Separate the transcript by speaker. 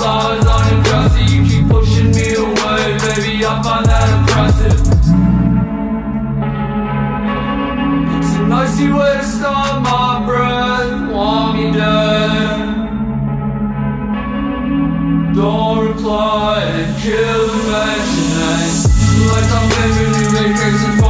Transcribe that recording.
Speaker 1: flowers on your dresser. You keep pushing me away, baby, I find that impressive. It's a nicey way to start my breath. Want me dead? Don't reply and kill the mention. Like I'm living in vacation.